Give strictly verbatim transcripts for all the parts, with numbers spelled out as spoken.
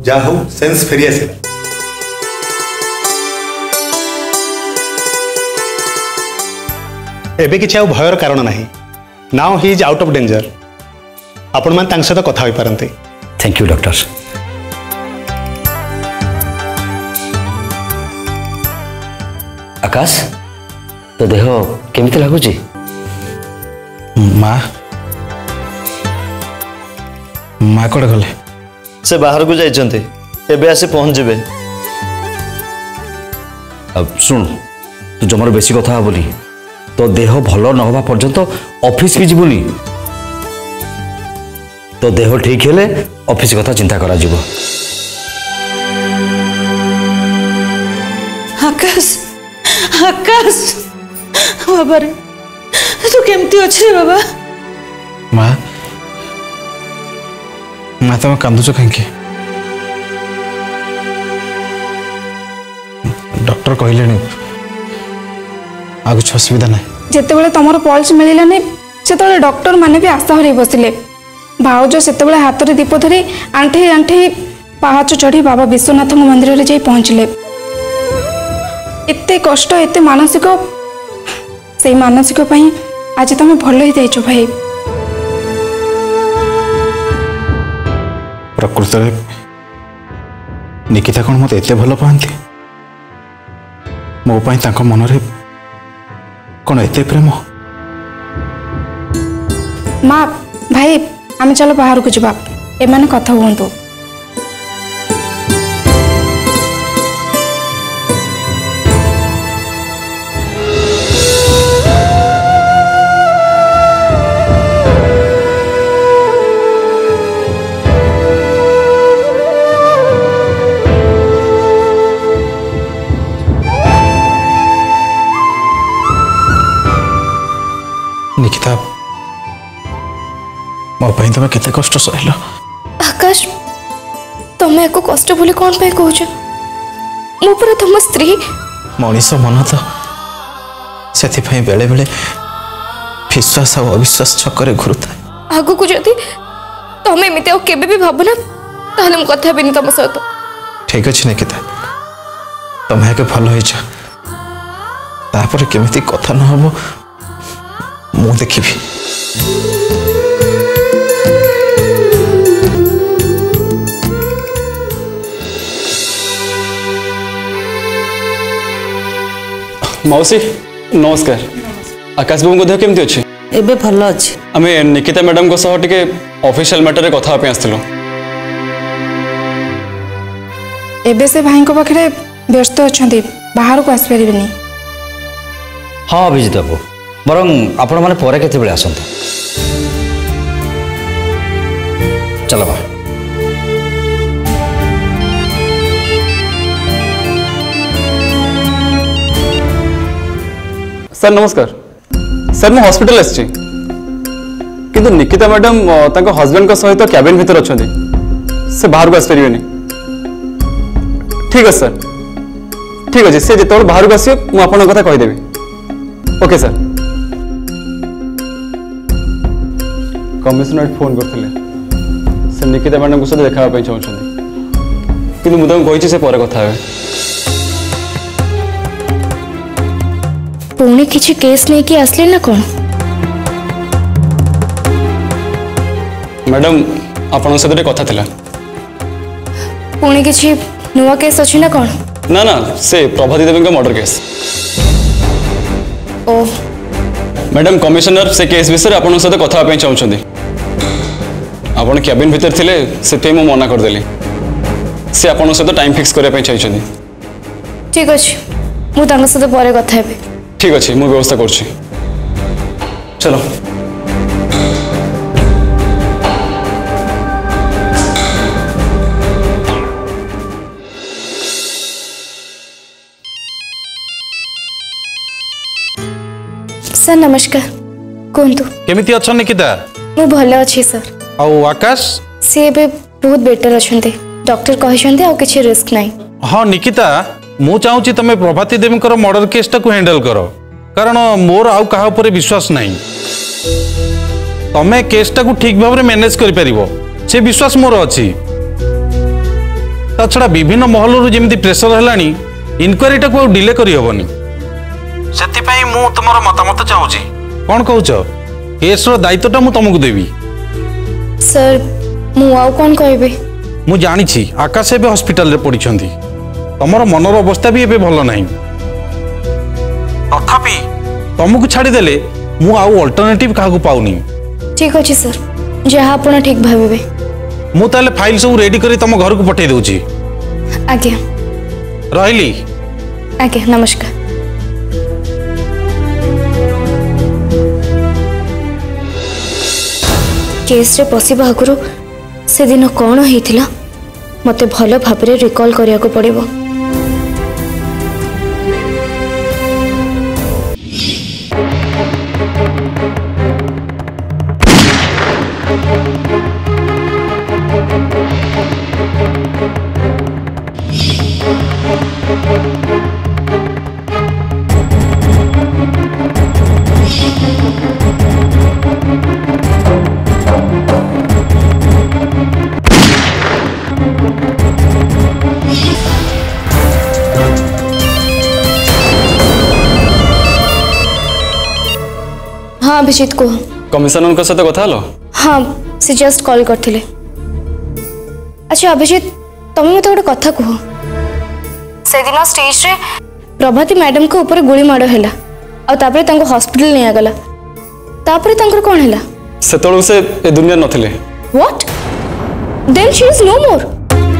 जा हो सेंस फेरी आसिला। एबे किछि आउ भयर कारण नाही। Now he is out of danger. आपण मान तांग सहित कथा होई पारंते। Thank you doctor. आकाश तो देह केमिति लागुची? माँ माँ कड़े गले? से बाहर को जाइछन्ते, एबे आसे पहुंच जेबे। अब सुन तू जमार बेसी कथा बोली तो देह भल न हवा पर्यंत ऑफिस भी जीवनी। तो देह ठीक हेले ऑफिस कथा चिंता करा जीवो। आकाश आकाश बाबा रे तू केमती अच्छे रे बाबा? माँ माँ तुम कांदुच कहीं? डॉक्टर कहले आ कुछ असुविधा ना। जितेबाला तुम पल्स मिलानी से डॉक्टर माने भी आशा हर बसिले। भाउज से हाथ में दीप धरी आंठे आंठे पहाच चढ़ी बाबा विश्वनाथ मंदिर में जाई पहुँचले। एते कष्ट एते मानसिक से मानसिक पई आज तुम भल ही देचो भाई। प्रकृत निकिता कौन मत एते भल पाती? मो पाई तांको मन रे कौन एते प्रेम? माँ भाई आम चलो बाहर को जा, एमाने कथा हुंतु। निकिता मो पाई तुम केते कष्ट सहल? आकाश तुम एको कष्ट बोली कौन पे कहूछ? मो पर तुम स्त्री। मनीष मन तो से बेले बेले विश्वास और अविश्वास छकरे घुरुता। आगु को जदि तुम एमती आ केबे भी भावना ताले मु कथा बिनी तुम सहित। ठीक अच्छे निकिता तुम एक भल हो तापर केमिति कथा न हो मु देखी। मौसी नमस्कार। आकाश बाबू देह केमती अच्छे? एबे भल अच्छे। आमे निकिता मैडम को सह टिके ऑफिशियल मैटर रे कथा पे आस्थिलु। एबे से भाई को पाखरे व्यस्त अछंती, बाहर को आस परिबेनी। हाँ अभिजित बाबू बरं आपण माने परे केते बेले आसंत। चलो बा। सर नमस्कार। सर मैं हॉस्पिटल आछि किंतु निकिता मैडम तांको हस्बैंड को सहित कैबिन भीतर अछंती, से बाहर को आस परिबेनी। ठीक है सर, ठीक अछि। से जेतोल बाहर को आसी मु आपन कथा कहि देबी। Okay sir. कमिश्नर फोन करथिले, से निकिता मैडम को सहित देखा पई चाहछंती किंतु मु तांको कहिछि से परे कथा हेबे। पुणी किछि केस नहीं कि असले ना कौन? मैडम आपन सहित कथा थिला। पुणी किछि नुवा केस अछि ना कौन? ना ना से प्रभाती देवी का मर्डर केस। ओ मैडम कमिश्नर से केस विषय आपन सहित कथा पई चाहछंती। आपन कैबिन भीतर थिले सेते मु मना कर देली। से आपन सहित टाइम फिक्स करे पई चाहछंती। ठीक अछि मु तांग सहित परे कथा हेबे। ठीक अच्छे मु व्यवस्था करछि। चलो सर नमस्कार। कोंतु केमिति अछ निकिता? मु भल अछि सर। आउ आकाश? से बे बहुत बेटर अछंते, डॉक्टर कहिसंते आ किछि रिस्क नाही। हाँ निकिता मु चाहूची तमे प्रभाती देवी मर्डर केसटा को हैंडल करो, कारण मोर आउ कहा ऊपर विश्वास नहीं। तमे केसटा को ठीक भाव में मैनेज कर पारिबो से विश्वास मोर अछि। ता छड़ा विभिन्न महलरू जेमिति प्रेशर हेलानी इनक्वारीटा को डिले करी होबनी सेति मु तुमर मतामत चाहूची कौन कहूच केस रो दायित्वटा मु तुमको देवी सर मु आउ कौन कहबे मु जानी आकाश एबे हॉस्पिटल रे पड़ी तमर मनर अवस्था भी एबे भल नहीं तथापि तुमको छाड़ी देले मु आउ अल्टरनेटिव काहू पाउनी ठीक अछि सर जहा आपण ठीक भाबे मु ताले फाइल सब रेडी करी तम घर को पठे दउची आज्ञा रहिली आज्ञा नमस्कार केस रे पसिबा आगुरु से दिन कौन होइथिला मते भल भाबरे रिकॉल करिया को पड़िबो हाँ अभिजीत को कमिशनर को सहित कथा हलो हाँ से जस्ट कॉल करथिले अच्छा अभिजीत तुम मत गोटे कथा कह से दिन स्टेज रे प्रभाती मैडम को ऊपर गुली माड़ है और हॉस्पिटल नहीं गला तापर कौन है से से ए दुनिया नथिले what then she is no more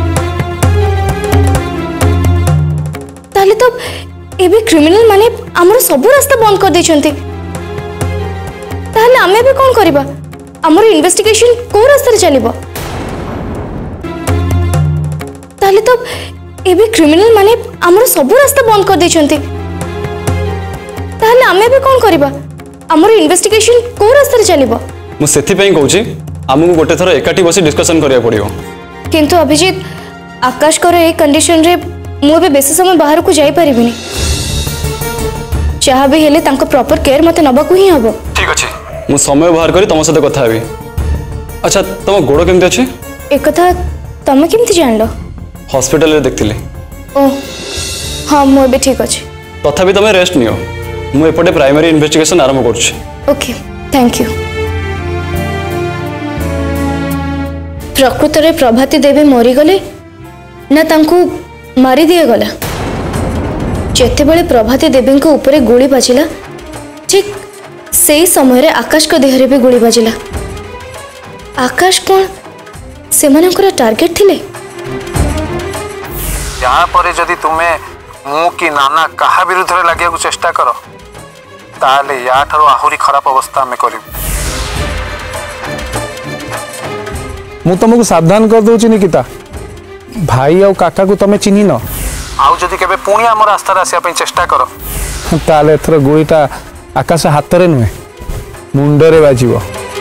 ताले तो एबे क्रिमिनल माने हमर सब रास्ता बंद कर देछंती ताले आमे भी कौन करिबा हमर इन्वेस्टिगेशन को रास्ता रे चलिबो ताले तो एबे क्रिमिनल माने हमर सब रास्ता बंद कर देछंती ताले आमे भी कौन करिबा हमर इन्वेस्टिगेशन को रास्ता रे चलिबो मु सेथि पई कहूची हमहु गोटे थरो एकाठी बसी डिस्कशन करिया पड़ियो किंतु अभिजीत आकाश कर ए कंडीशन रे मु एबे बेसी समय बाहर को जाई परिबिनी चाह भी हेले तांको प्रॉपर केयर मते नबा को ही हबो ठीक अछि मु समय बाहर करी तम साथे कथा हेबी अच्छा तम गोड़ केमते अछि एक कथा तमे केमते जानलो हॉस्पिटल रे देखथिले ओ हां मु एबे ठीक अछि तथापि तमे रेस्ट नियो मु एपटे प्राइमरी इन्वेस्टिगेशन आरंभ करछि ओके थैंक यू प्रकृत रे प्रभाती देवी मरी गले ना तांको मारी दिया गला जेते बेले प्रभाती देवी को ऊपर गोली बाजिला ठीक से समय रे आकाश को देहरे भी गोली बाजिला आकाश कौन से मानकर टार्गेट थिले यहाँ पर जदि तुम्हें मु कि नाना कहा विरुद्ध रे लागिया को चेष्टा करो ताले या ठारो आहुरी खराब अवस्था में करिब मु तुमको सावधान कर दूची निकिता भाई और काका को तमे चिन्ह न आउ जदि केबे पुणी आम रास्ता रे आसिया चेष्टा करो ताले एथर गोईटा आकाश हाथ रे नुहे मुंडरे बाजिबो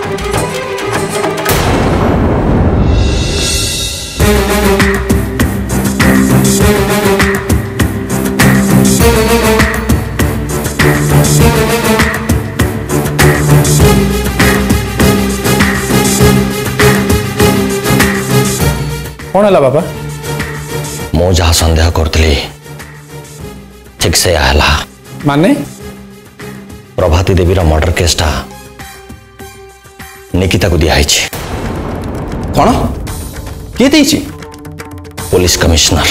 कौन है बाबा मो जहा संदेह करतली ठीक से आला माने प्रभाती देवीर मर्डर केसटा निकिता को दिया कौन किए देइछि पुलिस कमिश्नर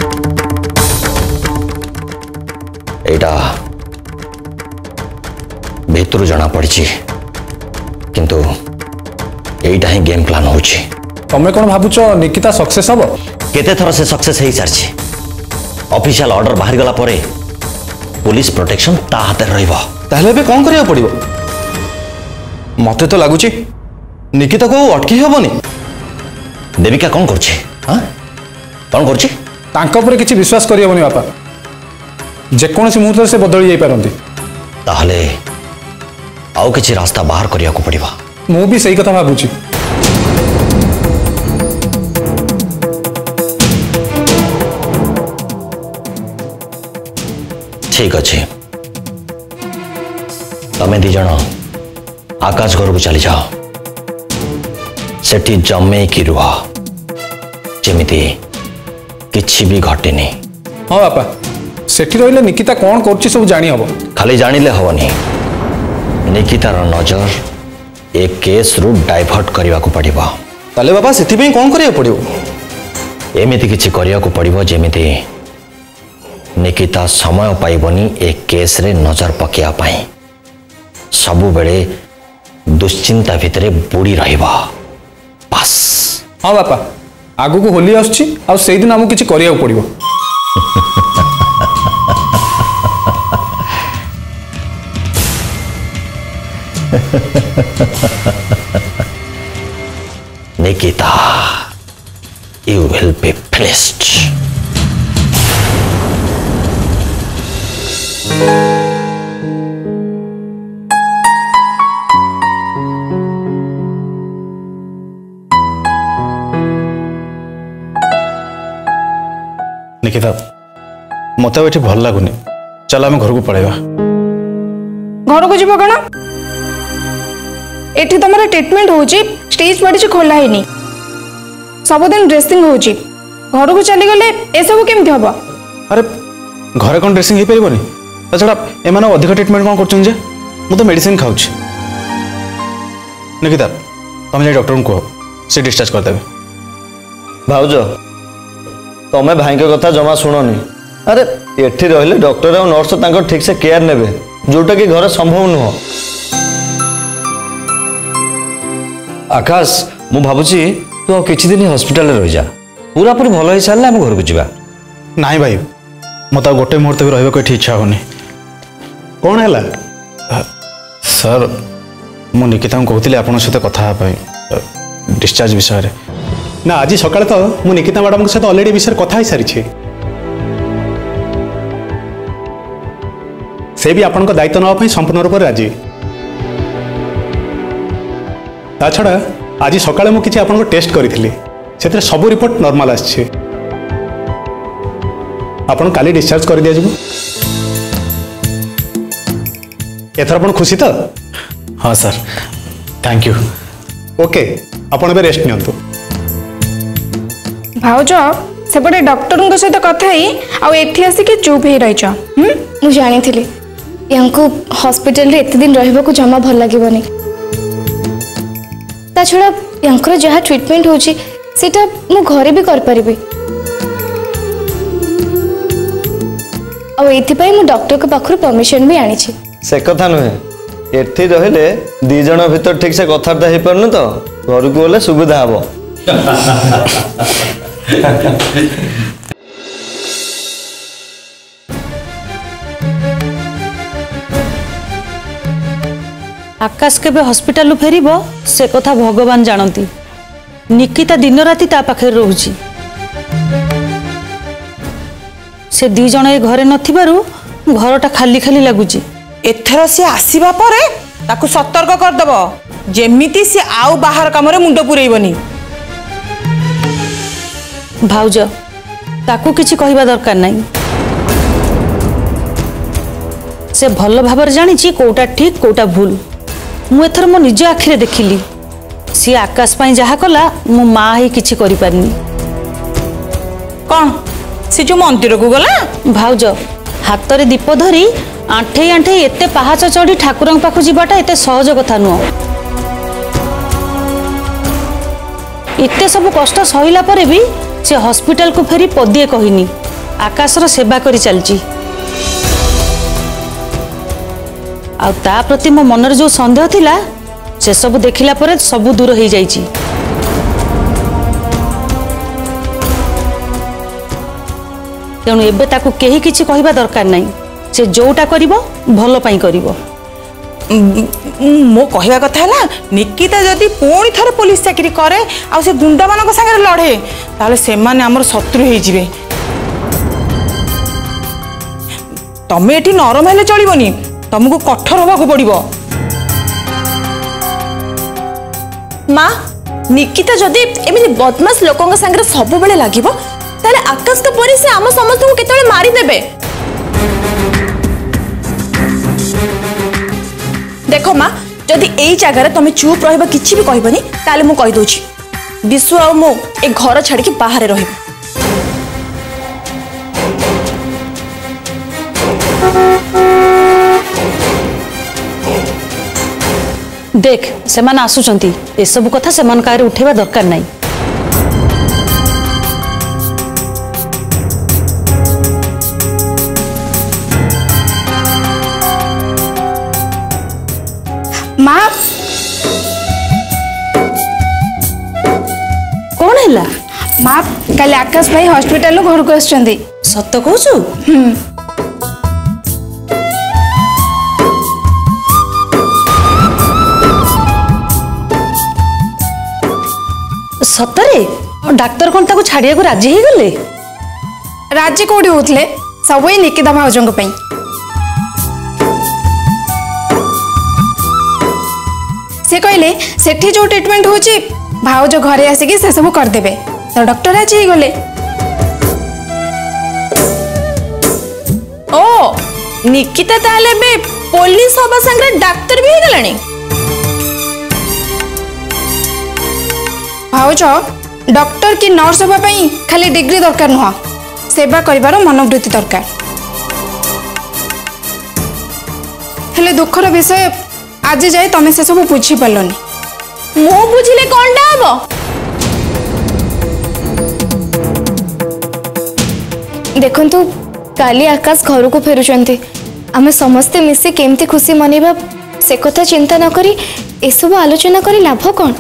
एटा भीतर जना पड़ी किंतु एटा ही गेम प्लान होछि तमें कौन भावुच निकिता सक्सेस हम केते थर से सक्सेस हो सारी ऑफिशियल ऑर्डर बाहर गला परे पुलिस प्रोटेक्शन ता हाथ रहिबो ताहले बे कौन करिया पड़िबो मते तो लागुची निकिता को अटकी हेबोनी देविका कौन करछि हां कौन करछि तांका ऊपर किछि विश्वास करि हेबोनी बापा जे कोनसी मुहूर्त से बदली जाई पारंती ताहले आउ किछि रास्ता बाहर करिया को पड़िबा मु भी सही कथा भाबुची ठीक अच्छे तमें दी जन आकाश घर को चली जाओ सेठी जमे की रुह जमीती किछि भी घटिनी। हाँ बापा सेठी रहिले निकिता कौन करछि सब जानी हबो। खाली जानिले हबनी, निकितार नजर ए केस रु डाइवर्ट करने को पड़िबो। ताले बाबा सेठी पे कौन करिया पड़िबो? एमिति किछि करिया को पड़िबो जेमिति निकिता समय पाइबनी ए केस रे नजर पकेया पाई, सबु बेले दुश्चिंता भितरे बुड़ी रहिबा बस। हाँ बापा आगु को होली आछी आ सेई दिन हमकु किछि करिया को पड़िबो। Nikita, you will be finished. Nikita मत ये भल लगुनि, चल आम घर को पलैबा। घर को जीव कौन एठी तुम ट्रिटमेंट होची, स्टेज पड़ी खोला है सबुदिन ड्रेसिंग होची, घर को चली गले ए सब केमती हम? अरे घरे कौन ड्रेसिंग हो पारबनी? छड़ा एम अधिक ट्रिटमेंट कौन कर मु तो मेडिसिन खाऊँ। निकिता तुम जाए डॉक्टर को कह से डिस्चार्ज करदे। भाउज तमें भाई के कथा जमा शुणनी। अरे एठी रहिले डॉक्टर और नर्स तांको ठीक से केयर नेबे, जोटा कि घर संभव नुह। आकाश मु भाबुची तू किछि दिन हॉस्पिटल रह जा, पूरा पूरी भल हो सारे आम घर को जीवा। नाई भाई मत गोटे मुहूर्त भी रहा कोई इच्छा होनी। कौन है सर? मु निकिता को कहती आप सहित कथा डिस्चार्ज विषय ना। आज सकाଳେ तो मु निकिता मैडम सहित ऑलरेडी विषय कथा ही सारी, से भी आपण दायित्व नापी संपूर्ण रूप से राजी। ता छड़ा आज सकाळे मु किछि आपन को टेस्ट करिथिली, सेतरे सब रिपोर्ट नॉर्मल आछि। आपन काली डिस्चार्ज कर दिया जिवो। एथर आपन खुशी तो? हाँ सर थैंक यू। ओके आपन बे रेस्ट नियंतु। भाउज सेपटे डॉक्टर सहित कथा ही आ एठी आसिक चुप ही रहिछ। हम मु जानी थिली यांको हॉस्पिटल रे एते दिन रहबा को जमा भल लागबनी। ता छड़ा यांकर जहा ट्रीटमेंट होची सेटा मु घरे भी कर परिबे। आ एथि पई मु डॉक्टर के पाखरु परमिशन भी आनी छी। से कथा नुहे, एठी रहिले दी जण भीतर ठीक से कथार्ता हे परनु तो घर को गले सुविधा हबो। आकाश केबे हॉस्पिटल फेरिबो से कथा भगवान जानती। निकिता दिन राति ता पाखे रोहुची, से दी जण ए घरे नथिबारु घरटा खाली खाली लागुची। एथर से आसीबा परे ताकू सतर्क कर दबो, जेमिति से आउ बाहर कामरे मुंड पुरैबनी। भाउज ताकू किछि कहिबा दरकार नाही, से भल भाबर जानिछि कोटा ठीक कोटा भूल। मु एथर मो निज आखिरे देखिली, सी आकाश पाई जहा कला मो माँ ही किछि करि पारनी। कौन से जो मंदिर को गला? भाउज हाथ रे दीप धरी आंठे आंठे एते पहाच चढ़ी ठाकुरंग पाखु जीवाटा एते सहज कथा नुह। एते सब कष्ट सहिला परे भी से हॉस्पिटल को फेरी पदिए कहिनी, आकाशर सेवा करी चलची। आ ता प्रति मो मनर जो संदेह थिला से सब देखिला परे सब दूर हो जाइची। तेणु एबे ताकू केही किछि कहिबा दरकार नाही, से जोटा करिवो भलो पाई करिवो। मो कहवा कथा है निकिता जदि पुणी थरे पुलिस चाकरी करे आ से गुंडा मान सागर लड़े ताले से माने हमर शत्रु हो जिवे। तमे एठी नरम हेले चलिबनी, तुमको कठोर होबा को पड़िबो। माँ निकिता जदि एमिति बदमाश लोकंग संगे सब बेले लागिबो ताले आकाश के परी से आम समस्त को केतले मारी देबे। देखो माँ जदि एई जगह तुम चुप रहिबा किछि भी कहबनी ताले मु कहि दोछि विश्व आ मु ए घर छाड़ी के बाहर रहिबो। देख सेमान आसुचंती ए सब कथा सेमान कारे उठेबा दरकार नहीं। माँ कौन है माँ कल आकाश भाई हॉस्पिटल घर को आसुचंती। सत्य कहूचु? सतरे डाक्तर कौन ताको छाड़िया को राजी ही गले? राजी कोड़ी होतले सब ही निकिता भाउजों पई। से कहले सेठी जो ट्रीटमेंट होची भाउज घरे आसिकी से सब कर देबे तो डॉक्टर राजी ही गले। ओ निकिता ताले बे पुलिस हबा संगे डाक्टर भी हो गलानी। भाउज डॉक्टर की नर्स हवा पई खाली डिग्री दरकार नुह सेवा करिवार मनोवृत्ति दरकार। हेले दुखर विषय आज जाए तमें से सब बुझी पारलनी। मो बुझिले कोनटा हबो? देखंतु काली आकाश घर को फेरुचंती आमे समस्ते मिसे केमती खुशी मनेबा से कथा चिंता न करी ए सब आलोचना करी लाभ कोन?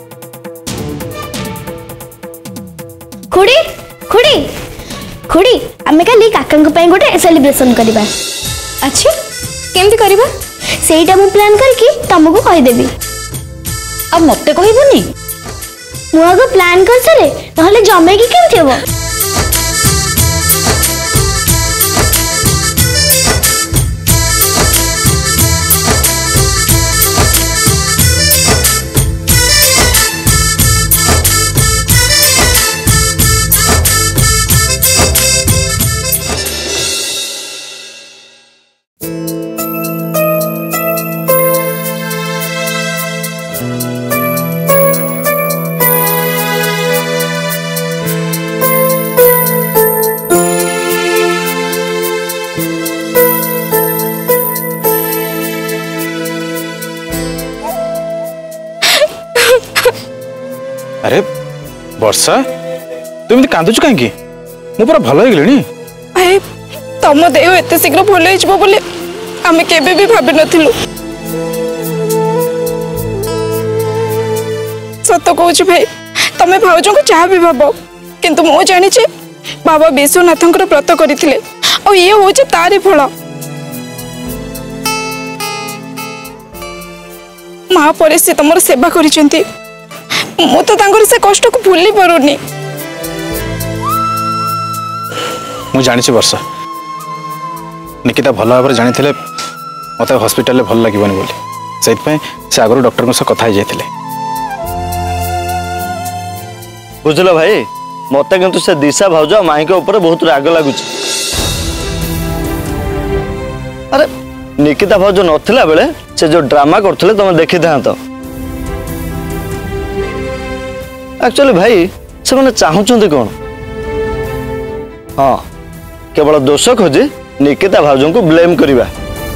खुड़ी खुड़ी खुड़ी आमे काली काकांग पई गोटे सेलिब्रेशन करबा। अच्छा केमती करबा? सेटा मु प्लान करके तुमको कहि देबी। अब मते कहबोनी? मु आगो प्लान कर सरे नहले जमे की केमती हबो? अरे वर्षा तू एमती कांदुचु कहीं मु पूरा भल हो भाई तम देह एत शीघ्र भल हो बोले आमे केबे भी भाबी नथिलु। सत कहूँ भाई तमें भाउज को चाह भी भाव किंतु मु जानी बाबा विश्वनाथ व्रत करते और ये हूँ तारी फल। माँ पर से तुम सेवा कर मु तो से कष्ट को भूली पारुनी। मु जानी वर्षा निकिता भल भाव जानी मत हॉस्पिटल भल लगे बोली से आगु डॉक्टर सह कथा जाते। बुझल भाई मत किंतु से दिशा भाउज माई के ऊपर बहुत राग लगुच। अरे निकिता भाउज नथिला बेले से जो ड्रामा करथले तुम देखि था तो एक्चुअली भाई से मैंने चाहूँगी कौन? हाँ केवल दोष खोजी निकिता भाउज को ब्लेम करवा।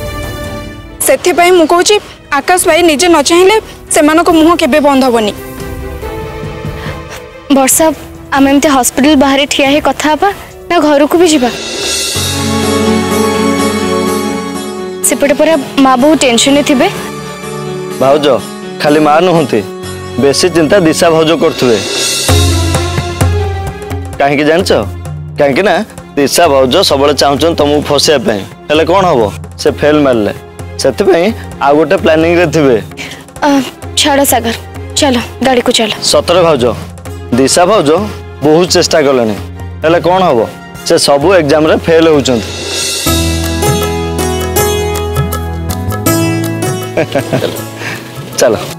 से मु कहूँ आकाश भाई निजे न चाहिए से मुह केबे बंद हेनी। वर्षा आम एमती हॉस्पिटल बाहर ठिया ही कथा हबा ना घर को भी जीवा? सेपटे पर माँ बहुत टेंशन थे। भाउज खाली माँ नुहति बेसी चिंता दिशा भाउज करथुवे। कहीं जानच कहीं ना दिशा भाउज सब चाहूँ तुमको फसाइया हेले कौन हम से फेल मारे से आ गोटे प्लानिंग रे थिबे। छाड़ सागर चलो गाड़ी को चलो। सतरे भाउज दिशा भाउज बहुत चेष्टा कले हेले कौन हम से सबू एग्जाम रे फेल होउछन। चलो